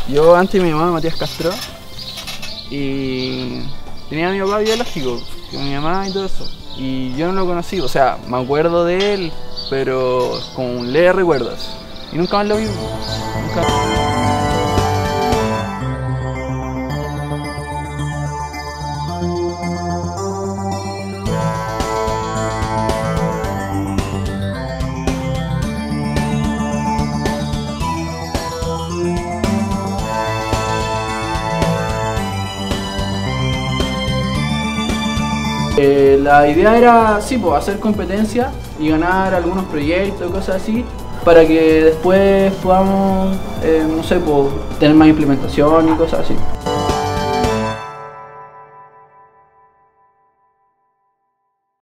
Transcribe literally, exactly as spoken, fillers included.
Yo antes me llamaba Matías Castro y tenía a mi papá biológico, con mi mamá y todo eso. Y yo no lo conocí, o sea, me acuerdo de él, pero con leves recuerdos. Y nunca más lo vi. Nunca. Eh, la idea era, sí, pues, hacer competencia y ganar algunos proyectos y cosas así, para que después podamos, eh, no sé, pues, tener más implementación y cosas así.